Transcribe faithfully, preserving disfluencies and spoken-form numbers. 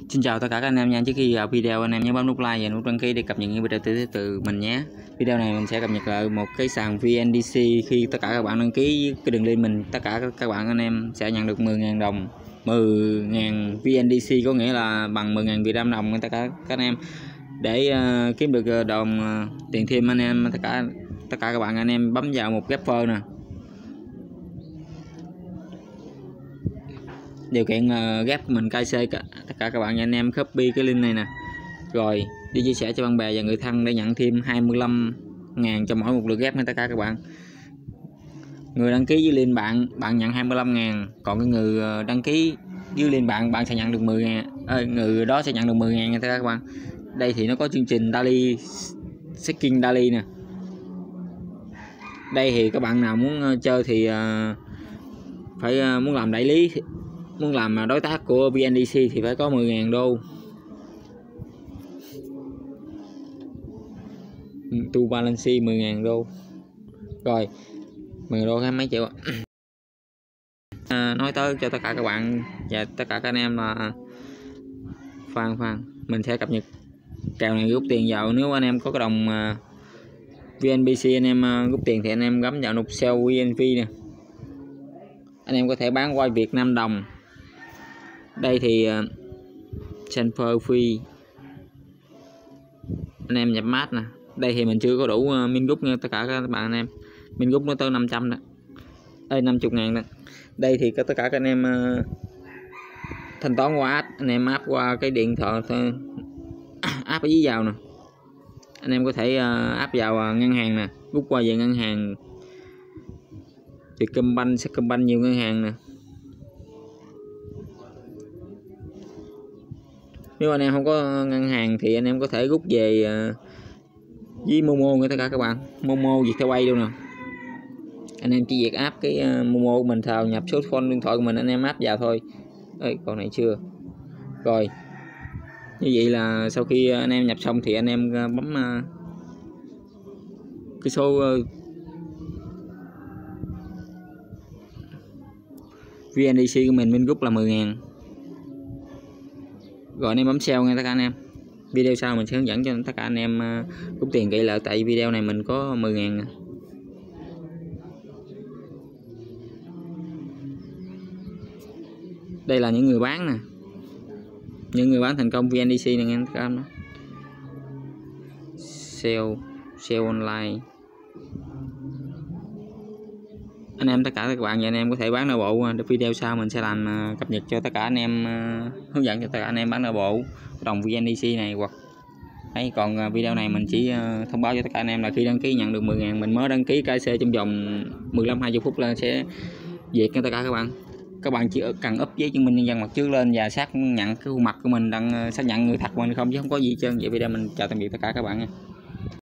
Xin chào tất cả các anh em nha. Trước khi vào video anh em nhớ bấm nút like và nút đăng ký để cập nhật những video từ từ mình nhé. Video này mình sẽ cập nhật lại một cái sàn vê en đê xê. Khi tất cả các bạn đăng ký cái đường link mình, tất cả các bạn anh em sẽ nhận được mười nghìn đồng. mười nghìn vê en đê xê có nghĩa là bằng mười nghìn Việt Nam đồng tất cả các anh em. Để uh, kiếm được đồng uh, tiền thêm anh em, tất cả tất cả các bạn anh em bấm vào một Gapper nè. Điều kiện uh, ghép của mình ca xê, tất cả các bạn anh em copy cái link này nè, rồi đi chia sẻ cho bạn bè và người thân để nhận thêm hai mươi lăm ngàn cho mỗi một lượt ghép nha tất cả các bạn. Người đăng ký với link bạn bạn nhận hai mươi lăm ngàn, còn cái người đăng ký với link bạn bạn sẽ nhận được mười ngàn, à, người đó sẽ nhận được mười ngàn nha tất cả các bạn. Đây thì nó có chương trình Daily Skin Daily nè. Đây thì các bạn nào muốn chơi thì uh, phải uh, muốn làm đại lý, muốn làm đối tác của vê en đê xê thì phải có mười ngàn đô. Tu balance mười ngàn đô. Rồi mười ngàn đô hay mấy triệu. À, nói tới cho tất cả các bạn và tất cả các anh em là khoan khoan mình sẽ cập nhật kèo này rút tiền vào. Nếu anh em có cái đồng uh, vê en bê xê anh em uh, rút tiền thì anh em gắm vào nút sell vê en vê nè. Anh em có thể bán qua Việt Nam đồng. Đây thì uh, transfer fee anh em nhập mát nè. Đây thì mình chưa có đủ uh, min rút nha tất cả các bạn anh em. Min rút nó tới năm trăm đó, ơi năm mươi ngàn đó. Đây thì tất cả các anh em uh, thanh toán qua app, anh em áp qua cái điện thoại thôi. Áp ở dưới vào nè, anh em có thể uh, áp vào uh, ngân hàng nè, rút qua về ngân hàng Vietcombank, Sacombank, nhiều ngân hàng nè. Nếu anh em không có ngân hàng thì anh em có thể rút về uh, với Momo nha tất cả các bạn. Momo Viettelpay luôn nè. Anh em chỉ việc áp cái uh, Momo của mình vào, nhập số phone điện thoại của mình, anh em áp vào thôi. Ê, còn này chưa. Rồi như vậy là sau khi anh em nhập xong thì anh em uh, bấm uh, cái số uh, vê en đê xê của mình mình rút là mười ngàn. Rồi anh em bấm sell nha tất cả anh em. Video sau mình sẽ hướng dẫn cho tất cả anh em uh, rút tiền kỹ lại, tại video này mình có mười ngàn. Đây là những người bán nè, những người bán thành công vê en đê xê này nghe các em đó. Sell, sell online. Anh em tất cả các bạn và anh em có thể bán nội bộ. Video sau mình sẽ làm uh, cập nhật cho tất cả anh em, uh, hướng dẫn cho tất cả anh em bán nội bộ đồng vê en đê xê này hoặc đấy. Còn uh, video này mình chỉ uh, thông báo cho tất cả anh em là khi đăng ký nhận được mười ngàn. Mình mới đăng ký ca xê trong vòng mười lăm hai mươi phút là sẽ duyệt cho tất cả các bạn. Các bạn chỉ cần up giấy chứng minh nhân dân mặt trước lên và xác nhận cái khuôn mặt của mình, đang xác nhận người thật mình không, chứ không có gì trơn. Vậy video mình chào tạm biệt tất cả các bạn nha.